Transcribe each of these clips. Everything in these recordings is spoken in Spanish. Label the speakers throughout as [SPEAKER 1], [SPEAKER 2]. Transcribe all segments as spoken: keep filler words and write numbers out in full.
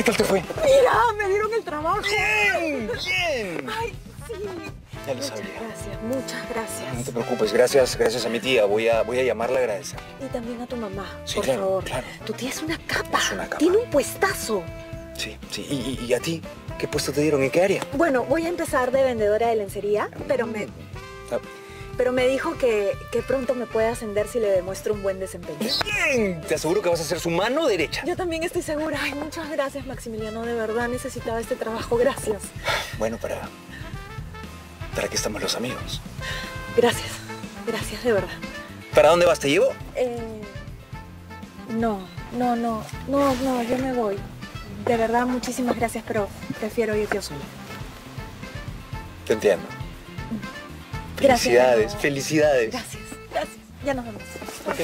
[SPEAKER 1] tal te fue?
[SPEAKER 2] Mira, me dieron el trabajo.
[SPEAKER 1] ¡Bien! ¡Bien!
[SPEAKER 2] Ay, sí.
[SPEAKER 1] Ya lo
[SPEAKER 2] Muchas
[SPEAKER 1] sabía.
[SPEAKER 2] gracias, muchas gracias.
[SPEAKER 1] No te preocupes, gracias, gracias a mi tía. Voy a, voy a llamarla a agradecer.
[SPEAKER 2] Y también a tu mamá,
[SPEAKER 1] Sí,
[SPEAKER 2] por
[SPEAKER 1] claro,
[SPEAKER 2] favor.
[SPEAKER 1] claro.
[SPEAKER 2] Tu tía es una capa.
[SPEAKER 1] Es una capa.
[SPEAKER 2] Tiene un puestazo.
[SPEAKER 1] Sí, sí. ¿Y, y, y a ti? ¿Qué puesto te dieron? ¿En qué área?
[SPEAKER 2] Bueno, voy a empezar de vendedora de lencería, pero me,
[SPEAKER 1] Ah,
[SPEAKER 2] pero me dijo que, que pronto me puede ascender si le demuestro un buen desempeño.
[SPEAKER 1] ¡Bien! Te aseguro que vas a ser su mano derecha.
[SPEAKER 2] Yo también estoy segura. Ay, muchas gracias, Maximiliano. De verdad necesitaba este trabajo. Gracias.
[SPEAKER 1] Bueno, para... ¿Para qué estamos los amigos?
[SPEAKER 2] Gracias. Gracias, de verdad.
[SPEAKER 1] ¿Para dónde vas? ¿Te llevo?
[SPEAKER 2] Eh, no, no, no. No, no, yo me voy. De verdad, muchísimas gracias, pero prefiero ir yo sola.
[SPEAKER 1] Te entiendo.
[SPEAKER 2] Gracias.
[SPEAKER 1] Felicidades,
[SPEAKER 2] Leo.
[SPEAKER 1] felicidades.
[SPEAKER 2] Gracias, gracias. Ya nos vemos.
[SPEAKER 1] Ok.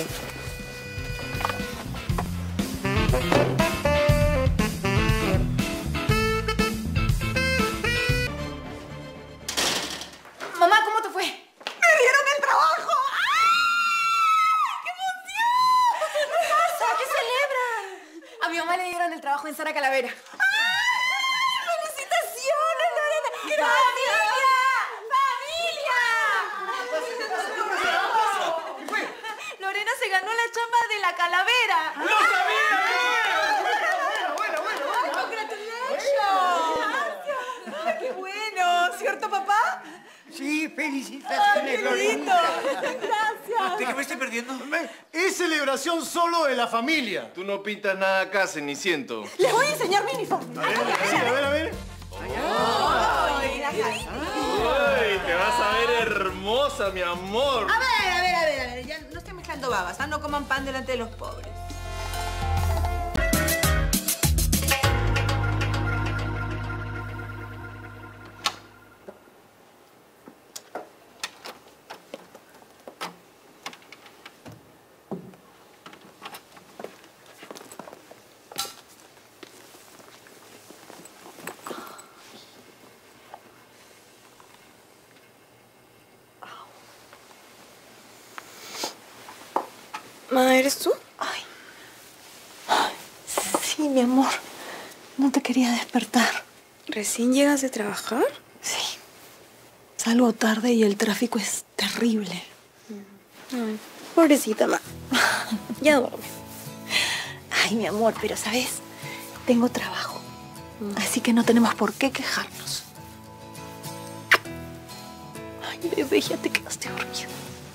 [SPEAKER 3] Mamá, ¿cómo te fue?
[SPEAKER 2] ¡Me dieron el trabajo! ¡Qué emoción!
[SPEAKER 3] ¿Qué pasa? ¿Qué celebran? A mi mamá le dieron el trabajo en Sara Calavera.
[SPEAKER 2] ¡Felicitaciones, Lorena!
[SPEAKER 3] ¡Familia! Lorena se ganó la chamba de la calavera.
[SPEAKER 4] ¡Lo sabía! ¡Bueno, bueno, bueno!
[SPEAKER 3] ¡Congratulations! ¡Qué bueno! ¿Cierto, papá?
[SPEAKER 4] Sí, felicitaciones,
[SPEAKER 2] lindo!
[SPEAKER 4] Lorena.
[SPEAKER 2] ¡Gracias!
[SPEAKER 5] ¿De qué me estoy perdiendo?
[SPEAKER 4] Es celebración solo de la familia.
[SPEAKER 6] Tú no pintas nada acá, Ceniciento.
[SPEAKER 2] Les voy a enseñar mi uniforme.
[SPEAKER 4] A ver, sí, a ver, a ver.
[SPEAKER 6] ¡Ay, te vas a ver hermosa, mi amor!
[SPEAKER 3] A ver, a ver, a ver, a ver. Ya no estoy mezclando babas, ¿ah? No coman pan delante de los pobres.
[SPEAKER 2] Ma, ¿eres tú? Ay. Ay. Sí, mi amor. No te quería despertar.
[SPEAKER 7] ¿Recién llegas de trabajar?
[SPEAKER 2] Sí. Salgo tarde y el tráfico es terrible.
[SPEAKER 7] Ay, pobrecita, ma. Ya duerme.
[SPEAKER 2] Ay, mi amor, pero ¿sabes? Tengo trabajo. Así que no tenemos por qué quejarnos. Ay, bebé, ya te quedaste dormida.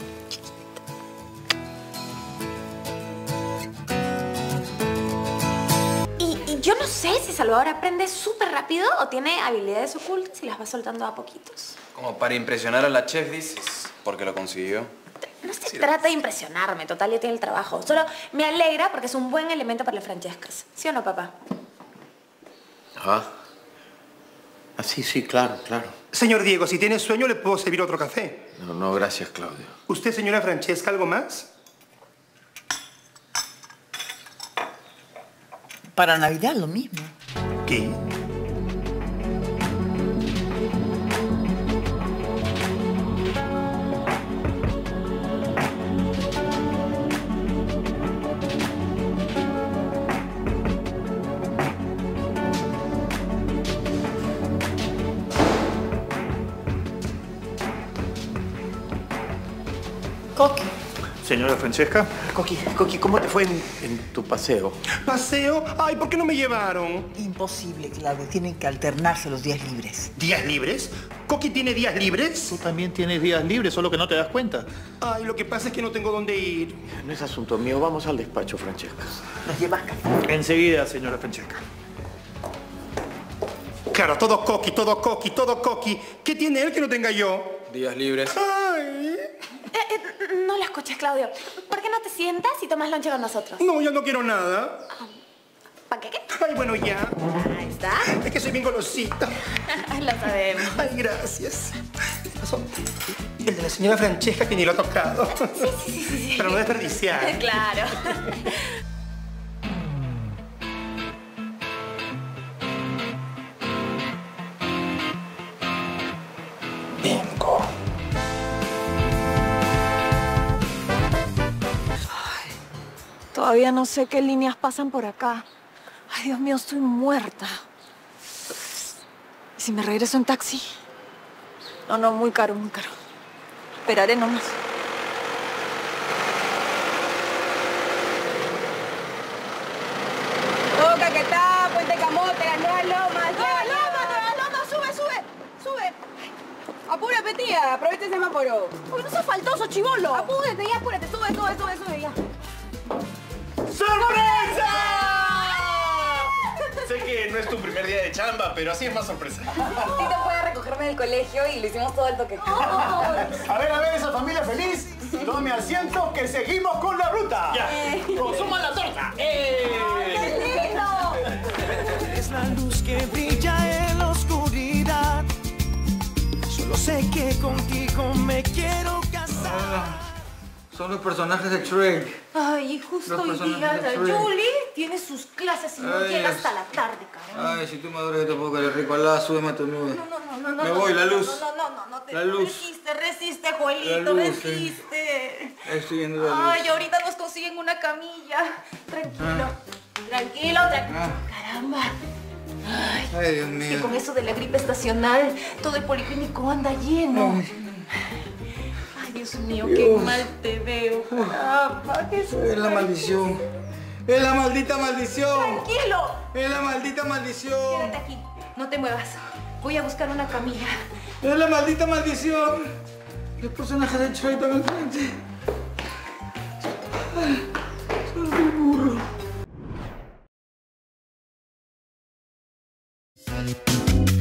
[SPEAKER 3] Yo no sé si Salvador aprende súper rápido o tiene habilidades ocultas y las va soltando a poquitos.
[SPEAKER 5] Como para impresionar a la chef, dices. Porque lo consiguió.
[SPEAKER 3] No se trata de impresionarme, total, ya tiene el trabajo. Solo me alegra porque es un buen elemento para las Francescas. ¿Sí o no, papá?
[SPEAKER 8] Ah. Ah, sí, sí, claro, claro.
[SPEAKER 4] Señor Diego, si tiene sueño, ¿le puedo servir otro café?
[SPEAKER 8] No, no, gracias, Claudio.
[SPEAKER 4] ¿Usted, señora Francesca, algo más?
[SPEAKER 9] Para Navidad lo mismo.
[SPEAKER 4] ¿Qué?
[SPEAKER 9] Coqui.
[SPEAKER 4] Señora Francesca.
[SPEAKER 8] Coqui, Coqui, ¿cómo te fue en, en tu paseo?
[SPEAKER 4] ¿Paseo? Ay, ¿por qué no me llevaron?
[SPEAKER 9] Imposible, Claudio. Tienen que alternarse los días libres.
[SPEAKER 4] ¿Días libres? ¿Coqui tiene días libres?
[SPEAKER 10] Tú también tienes días libres, solo que no te das cuenta.
[SPEAKER 4] Ay, lo que pasa es que no tengo dónde ir.
[SPEAKER 8] No es asunto mío. Vamos al despacho, Francesca.
[SPEAKER 9] ¿Nos llevas café?
[SPEAKER 10] Enseguida, señora Francesca.
[SPEAKER 4] Claro, todo Coqui, todo Coqui, todo Coqui. ¿Qué tiene él que no tenga yo?
[SPEAKER 5] Días libres.
[SPEAKER 4] Ay.
[SPEAKER 3] Eh, eh, no la escuches, Claudio. ¿Por qué no te sientas y tomas lonche con nosotros?
[SPEAKER 4] No, ya no quiero nada.
[SPEAKER 3] ¿Para qué qué?
[SPEAKER 4] Ay, bueno, ya.
[SPEAKER 3] Ahí está.
[SPEAKER 4] Es que soy bien golosita.
[SPEAKER 3] Lo sabemos.
[SPEAKER 4] Ay, gracias. ¿Qué pasó? El de la señora Francesca que ni lo ha tocado.
[SPEAKER 3] Sí, sí, sí, sí.
[SPEAKER 4] Para no desperdiciar.
[SPEAKER 3] Claro.
[SPEAKER 1] Bingo.
[SPEAKER 2] Todavía no sé qué líneas pasan por acá. Ay, Dios mío, estoy muerta. ¿Y si me regreso en taxi? No, no, muy caro, muy caro. Esperaré nomás.
[SPEAKER 7] Toca que está, Puente Camote, las nuevas lomas.
[SPEAKER 2] ¡Nuevas lomas, nuevas lomas! ¡Sube, sube! ¡Sube!
[SPEAKER 7] Apúrate, tía, aprovecha el semáforo.
[SPEAKER 2] ¡Uy, no seas faltoso, chibolo!
[SPEAKER 7] Apúrate, ya, apúrate, sube, sube, sube, sube, ya.
[SPEAKER 6] ¡Sorpresa! Sé que no es tu primer día de chamba, pero así es más sorpresa.
[SPEAKER 7] Tito fue a recogerme del colegio y lo hicimos todo el toque.
[SPEAKER 11] A ver, a ver, esa familia feliz. Tome asiento que seguimos con la ruta.
[SPEAKER 6] Ya. ¡Consuman la torta! ¡Eh!
[SPEAKER 7] ¡Qué lindo!
[SPEAKER 12] Es la luz que brilla en la oscuridad. Solo sé que contigo me quiero casar.
[SPEAKER 13] Ah, son los personajes de Shrek.
[SPEAKER 3] Ay, y justo
[SPEAKER 13] Los
[SPEAKER 3] hoy
[SPEAKER 13] personajes
[SPEAKER 3] día
[SPEAKER 13] de
[SPEAKER 3] la
[SPEAKER 13] Shrek.
[SPEAKER 3] Julie tiene sus clases y no
[SPEAKER 13] Ay,
[SPEAKER 3] llega
[SPEAKER 13] es-
[SPEAKER 3] hasta la tarde, cabrón.
[SPEAKER 13] Ay, si tú maduras, yo te puedo querer rico. Alá, súbeme a tu nube.
[SPEAKER 3] No, no, no, no,
[SPEAKER 13] Me
[SPEAKER 3] no,
[SPEAKER 13] voy,
[SPEAKER 3] no,
[SPEAKER 13] la
[SPEAKER 3] no,
[SPEAKER 13] luz.
[SPEAKER 3] No, no, no, no, te
[SPEAKER 13] La luz.
[SPEAKER 3] resiste, resiste, Joelito,
[SPEAKER 13] La luz, sí.
[SPEAKER 3] resiste.
[SPEAKER 13] Estoy viendo la luz.
[SPEAKER 3] Ay, ahorita nos consiguen una camilla. Tranquilo, tranquilo, tranquilo.
[SPEAKER 13] Ah.
[SPEAKER 3] Caramba. Ay,
[SPEAKER 13] Ay, Dios
[SPEAKER 3] es que
[SPEAKER 13] mío.
[SPEAKER 3] con eso de la gripe estacional, todo el policlínico anda lleno. Ay, Dios mío, qué
[SPEAKER 13] Dios.
[SPEAKER 3] mal te veo. Caramba, qué
[SPEAKER 13] Es la maldición. Es la maldita maldición.
[SPEAKER 3] Tranquilo.
[SPEAKER 13] Es la maldita maldición.
[SPEAKER 3] Quédate aquí, no te muevas. Voy a buscar una camilla.
[SPEAKER 13] Es la maldita maldición. Los personajes de Shrek están al frente. Ay, soy el burro.